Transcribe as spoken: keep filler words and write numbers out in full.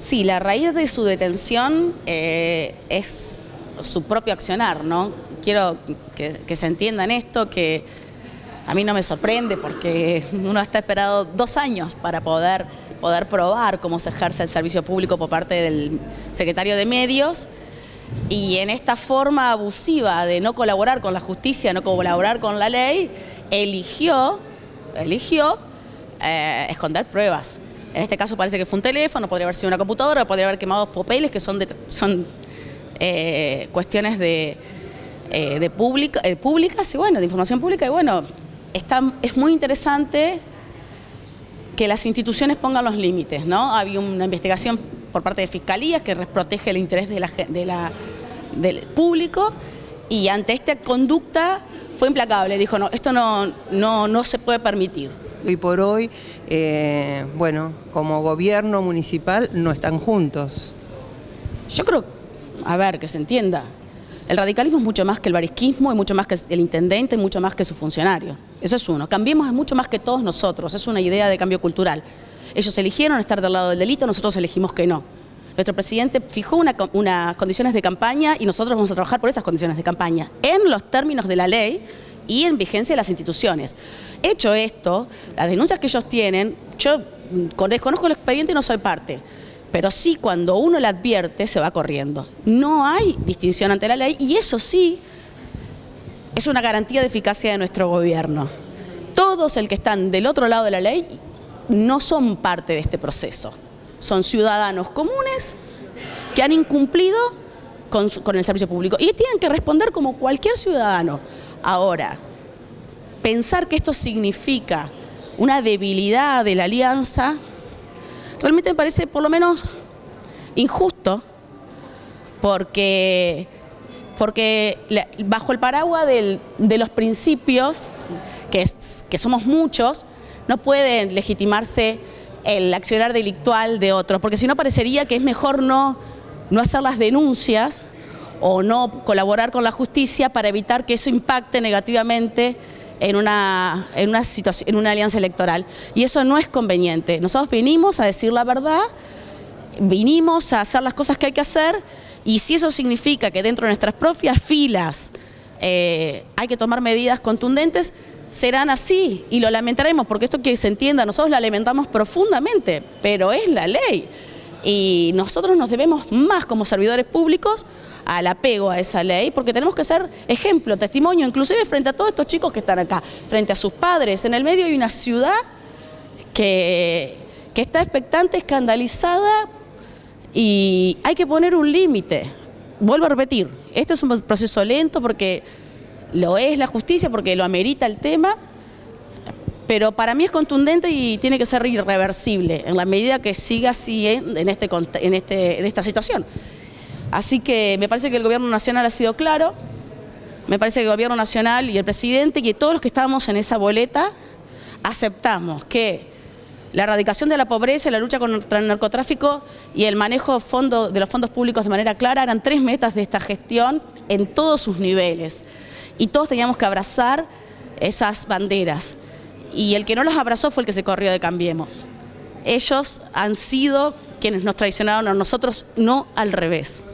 Sí, la raíz de su detención eh, es su propio accionar, ¿no? Quiero que, que se entienda en esto, que a mí no me sorprende porque uno está esperado dos años para poder, poder probar cómo se ejerce el servicio público por parte del secretario de Medios, y en esta forma abusiva de no colaborar con la justicia, no colaborar con la ley, eligió, eligió eh, esconder pruebas. En este caso parece que fue un teléfono, podría haber sido una computadora, podría haber quemado papeles que son, de, son eh, cuestiones de, eh, de pública, eh, públicas y bueno, de información pública. Y bueno, está, es muy interesante que las instituciones pongan los límites, ¿no? Había una investigación por parte de fiscalías que protege el interés de la, de la, del público, y ante esta conducta fue implacable. Dijo, no, esto no, no, no se puede permitir. Hoy por hoy, eh, bueno, como gobierno municipal no están juntos. Yo creo, a ver, que se entienda, el radicalismo es mucho más que el barisquismo, es mucho más que el intendente, es mucho más que sus funcionarios. Eso es uno. Cambiemos es mucho más que todos nosotros, es una idea de cambio cultural. Ellos eligieron estar del lado del delito, nosotros elegimos que no. Nuestro presidente fijó una, unas condiciones de campaña y nosotros vamos a trabajar por esas condiciones de campaña, en los términos de la ley y en vigencia de las instituciones. Hecho esto, las denuncias que ellos tienen, yo desconozco el expediente y no soy parte, pero sí cuando uno le advierte se va corriendo. No hay distinción ante la ley y eso sí es una garantía de eficacia de nuestro gobierno. Todos el que están del otro lado de la ley no son parte de este proceso. Son ciudadanos comunes que han incumplido con, con el servicio público y tienen que responder como cualquier ciudadano. Ahora, pensar que esto significa una debilidad de la alianza, realmente me parece por lo menos injusto, porque, porque bajo el paraguas del, de los principios, que, es, que somos muchos, no pueden legitimarse el accionar delictual de otros, porque si no parecería que es mejor no, no hacer las denuncias o no colaborar con la justicia para evitar que eso impacte negativamente en una, en una situación, en una alianza electoral. Y eso no es conveniente. Nosotros vinimos a decir la verdad, vinimos a hacer las cosas que hay que hacer, y si eso significa que dentro de nuestras propias filas eh, hay que tomar medidas contundentes, serán así y lo lamentaremos, porque esto que se entienda, nosotros la lamentamos profundamente, pero es la ley. Y nosotros nos debemos más como servidores públicos al apego a esa ley, porque tenemos que ser ejemplo, testimonio, inclusive frente a todos estos chicos que están acá, frente a sus padres. En el medio hay una ciudad que, que está expectante, escandalizada, y hay que poner un límite. Vuelvo a repetir, este es un proceso lento porque lo es la justicia, porque lo amerita el tema, pero para mí es contundente y tiene que ser irreversible en la medida que siga así en, en, este, en, este, en esta situación. Así que me parece que el gobierno nacional ha sido claro, me parece que el gobierno nacional y el presidente y todos los que estábamos en esa boleta aceptamos que la erradicación de la pobreza, la lucha contra el narcotráfico y el manejo fondo, de los fondos públicos de manera clara eran tres metas de esta gestión en todos sus niveles. Y todos teníamos que abrazar esas banderas. Y el que no las abrazó fue el que se corrió de Cambiemos. Ellos han sido quienes nos traicionaron a nosotros, no al revés.